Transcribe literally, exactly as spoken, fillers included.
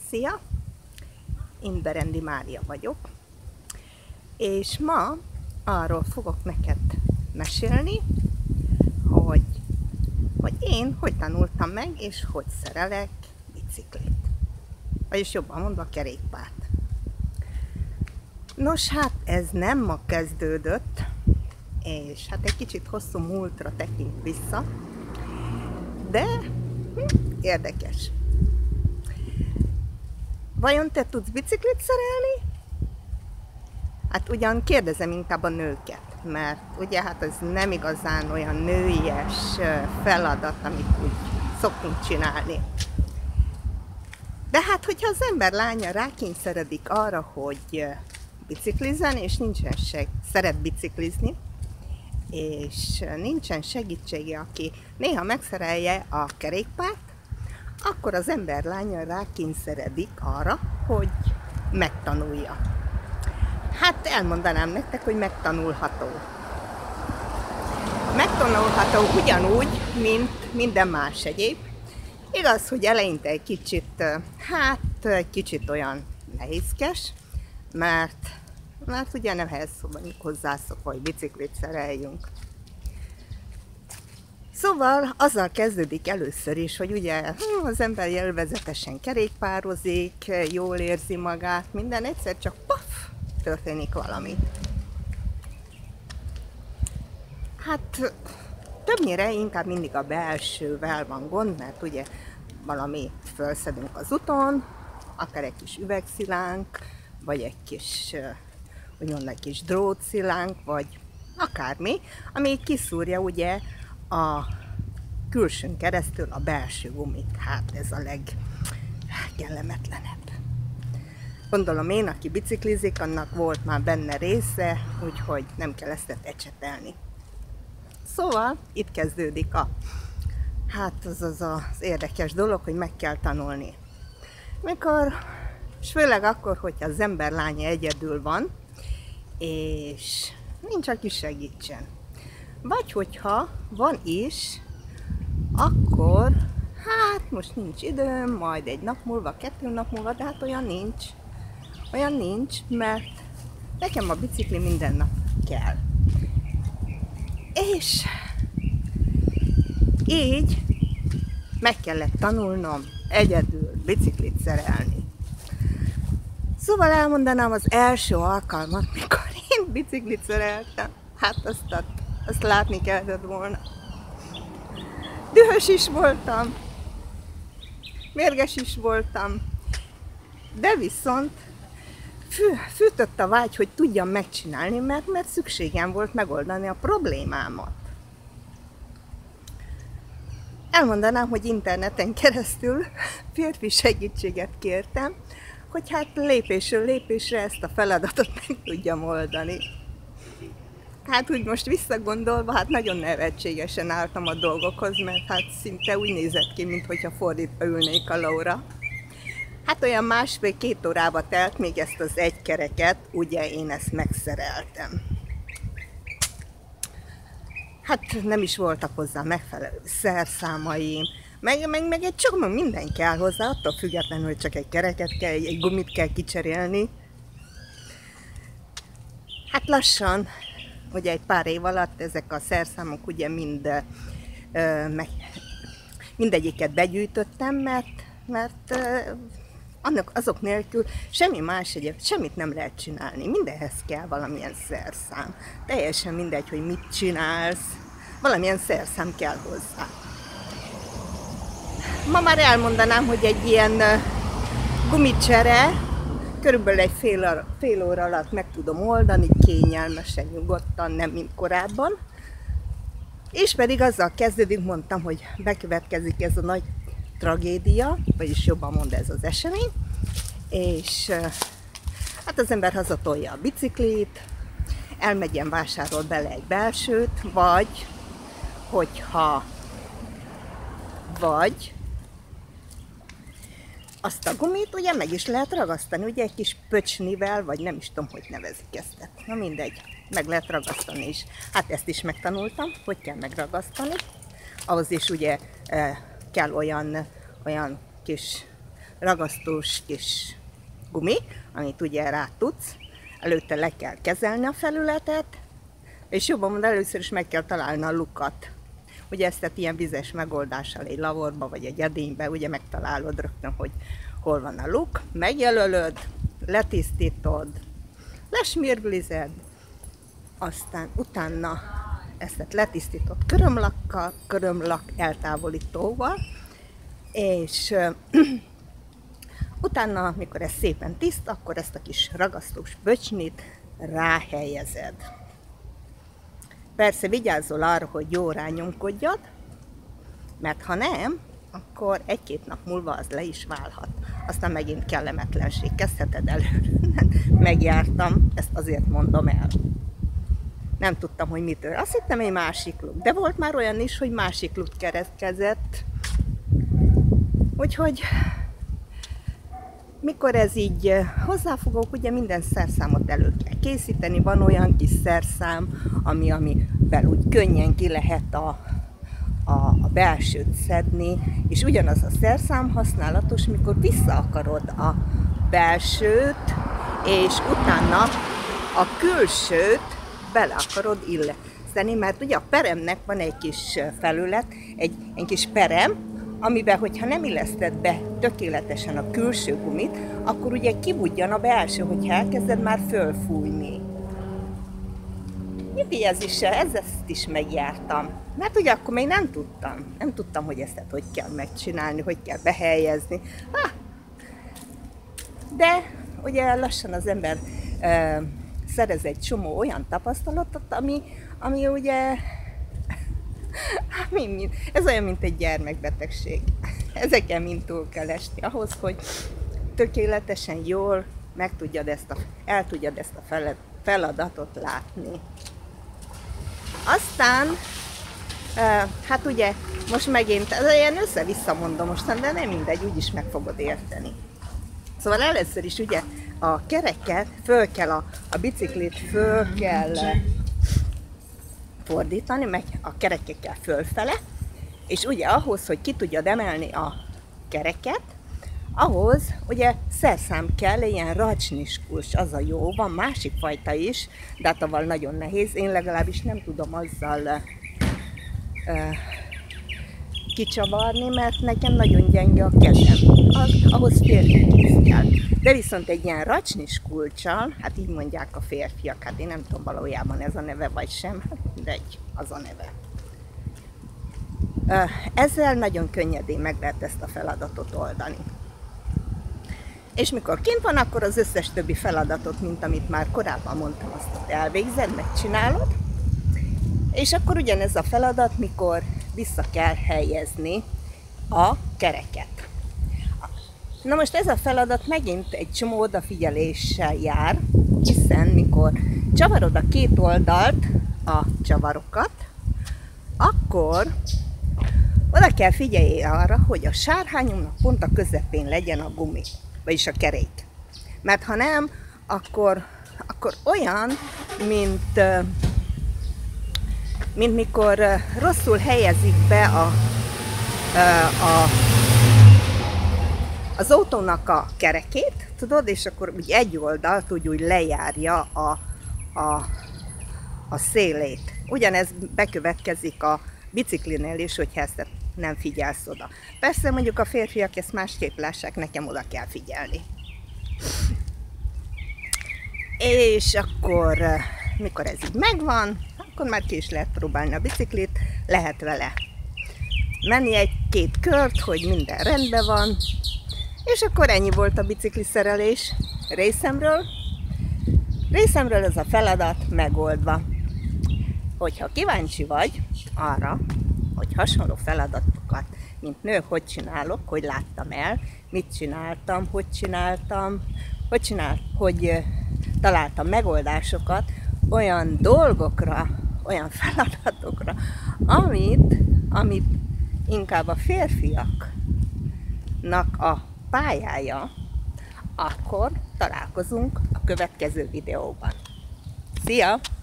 Szia! Én Berendi Mária vagyok, és ma arról fogok neked mesélni, hogy, hogy én hogy tanultam meg, és hogy szerelek biciklit. Vagyis jobban mondva kerékpárt. Nos, hát ez nem ma kezdődött, és hát egy kicsit hosszú múltra tekint vissza, de hm, érdekes. Vajon te tudsz biciklit szerelni? Hát ugyan kérdezem inkább a nőket, mert ugye hát ez nem igazán olyan nőies feladat, amit úgy szoktunk csinálni. De hát, hogyha az ember lánya rákényszeredik arra, hogy biciklizzen, és nincsen seg, szeret biciklizni, és nincsen segítsége, aki néha megszerelje a kerékpárt, akkor az ember lánya rákényszeredik arra, hogy megtanulja. Hát elmondanám nektek, hogy megtanulható. Megtanulható ugyanúgy, mint minden más egyéb. Igaz, hogy eleinte egy kicsit, hát egy kicsit olyan nehézkes, mert, mert ugye nehez vagyunk hozzászokva, hogy biciklit szereljünk. Szóval azzal kezdődik először is, hogy ugye az ember élvezetesen kerékpározik, jól érzi magát, minden egyszer csak paf, történik valami. Hát többnyire inkább mindig a belsővel van gond, mert ugye valami felszedünk az úton, akár egy kis üvegszilánk, vagy egy kis, úgymond egy kis drótszilánk, vagy akármi, ami kiszúrja ugye a külsőn keresztül a belső gumit. Hát ez a legkellemetlenebb. Gondolom én, aki biciklizik, annak volt már benne része, úgyhogy nem kell ezt ecsetelni. Szóval itt kezdődik a, hát az az az érdekes dolog, hogy meg kell tanulni. Mikor, és főleg akkor, hogyha az ember lánya egyedül van, és nincs, aki segítsen. Vagy hogyha van is, akkor hát most nincs időm, majd egy nap múlva, kettő nap múlva, de hát olyan nincs. Olyan nincs, mert nekem a bicikli minden nap kell. És így meg kellett tanulnom egyedül biciklit szerelni. Szóval elmondanám az első alkalmat, mikor én biciklit szereltem. Hát azt, azt látni kellett volna. Dühös is voltam, mérges is voltam, de viszont fű, fűtött a vágy, hogy tudjam megcsinálni, mert, mert szükségem volt megoldani a problémámat. Elmondanám, hogy interneten keresztül férfi segítséget kértem, hogy hát lépésről lépésre ezt a feladatot meg tudjam oldani. Hát úgy most visszagondolva, hát nagyon nevetségesen álltam a dolgokhoz, mert hát szinte úgy nézett ki, mintha fordítva ülnék a lóra. Hát olyan másfél-két órába telt, még ezt az egy kereket, ugye én ezt megszereltem. Hát nem is voltak hozzá megfelelő szerszámaim, meg, meg, meg egy csomó minden kell hozzá, attól függetlenül, hogy csak egy kereket kell, egy gumit kell kicserélni. Hát lassan, ugye egy pár év alatt ezek a szerszámok ugye mind, ö, meg, mindegyiket begyűjtöttem, mert, mert ö, annak, azok nélkül semmi más egyéb, semmit nem lehet csinálni. Mindenhez kell valamilyen szerszám. Teljesen mindegy, hogy mit csinálsz, valamilyen szerszám kell hozzá. Ma már elmondanám, hogy egy ilyen gumicsere körülbelül egy fél, fél óra alatt meg tudom oldani, kényelmesen, nyugodtan, nem mint korábban. És pedig azzal kezdődik, mondtam, hogy bekövetkezik ez a nagy tragédia, vagyis jobban mond ez az esemény, és hát az ember hazatolja a biciklit, elmegyen, vásárol bele egy belsőt, vagy hogyha vagy azt a gumit ugye meg is lehet ragasztani, ugye egy kis pöcsnivel, vagy nem is tudom, hogy nevezik ezt. Na mindegy, meg lehet ragasztani is. Hát ezt is megtanultam, hogy kell megragasztani. Ahhoz is ugye kell olyan, olyan kis ragasztós kis gumi, amit ugye rá tudsz. Előtte le kell kezelni a felületet, és jobban mondom, először is meg kell találni a lukat. Ugye ezt ilyen vizes megoldással egy lavorba vagy egy edénybe, ugye megtalálod rögtön, hogy hol van a luk, megjelölöd, letisztítod, lesmirglized, aztán utána ezt letisztított körömlakkal, körömlak eltávolítóval, és utána, amikor ez szépen tiszt, akkor ezt a kis ragasztós böcsnit ráhelyezed. Persze vigyázzol arra, hogy jó rányomkodjad, mert ha nem, akkor egy-két nap múlva az le is válhat. Aztán megint kellemetlenség, kezdheted előre. Megjártam, ezt azért mondom el. Nem tudtam, hogy mitől. Azt hittem, egy másik luk, de volt már olyan is, hogy másik luk keretkezett. Úgyhogy mikor ez így hozzáfogok, ugye minden szerszámot elő kell készíteni. Van olyan kis szerszám, ami, amivel úgy könnyen ki lehet a, a, a belsőt szedni, és ugyanaz a szerszám használatos, mikor vissza akarod a belsőt, és utána a külsőt bele akarod illeszteni, mert ugye a peremnek van egy kis felület, egy, egy kis perem, amiben, hogyha nem illeszted be tökéletesen a külső gumit, akkor ugye kibudjan a belső, hogyha elkezded már fölfújni. Úgyhogy ez is, ez ezt is megjártam. Mert ugye akkor még nem tudtam. Nem tudtam, hogy ezt hogy kell megcsinálni, hogy kell behelyezni. Ha! De ugye lassan az ember e, szerez egy csomó olyan tapasztalatot, ami, ami ugye ez olyan, mint egy gyermekbetegség. Ezeken mind túl kell esni ahhoz, hogy tökéletesen jól meg tudjad ezt a, el tudjad ezt a feladatot látni. Aztán, hát ugye most megint, ez ilyen össze-vissza mondom mostan, de nem mindegy, úgyis meg fogod érteni. Szóval először is ugye a kereket föl kell, a, a biciklit föl kell fordítani, meg a kerekekkel fölfele, és ugye ahhoz, hogy ki tudjad emelni a kereket, ahhoz ugye szerszám kell, ilyen racsniskulcs, az a jó, van másik fajta is, de hát avval nagyon nehéz, én legalábbis nem tudom azzal uh, kicsavarni, mert nekem nagyon gyenge a kezem, az, ahhoz férfi kéz kell. De viszont egy ilyen racsniskulccsal, hát így mondják a férfiak, hát én nem tudom valójában ez a neve vagy sem, de egy, az a neve. Ezzel nagyon könnyedén meg lehet ezt a feladatot oldani. És mikor kint van, akkor az összes többi feladatot, mint amit már korábban mondtam, azt elvégzed, megcsinálod. És akkor ugyanez a feladat, mikor vissza kell helyezni a kereket. Na most ez a feladat megint egy csomó odafigyeléssel jár, hiszen mikor csavarod a két oldalt, a csavarokat, akkor oda kell figyelni arra, hogy a sárhányunknak pont a közepén legyen a gumi, vagyis a kerék. Mert ha nem, akkor, akkor olyan, mint, mint mikor rosszul helyezik be a, a, az autónak a kerekét, tudod, és akkor úgy egy oldalt úgy, úgy lejárja a, a, a szélét. Ugyanez bekövetkezik a biciklinél is, hogyha ezt nem figyelsz oda. Persze mondjuk a férfiak ezt másképp lássák, nekem oda kell figyelni. És akkor, mikor ez így megvan, akkor már ki is lehet próbálni a biciklit, lehet vele menni egy-két kört, hogy minden rendben van, és akkor ennyi volt a bicikli szerelés részemről. Részemről ez a feladat megoldva. Hogyha kíváncsi vagy arra, hogy hasonló feladatokat, mint nő, hogy csinálok, hogy láttam el, mit csináltam, hogy csináltam, hogy csinál, hogy találtam megoldásokat olyan dolgokra, olyan feladatokra, amit, amit inkább a férfiaknak a pályája, akkor találkozunk a következő videóban. Szia!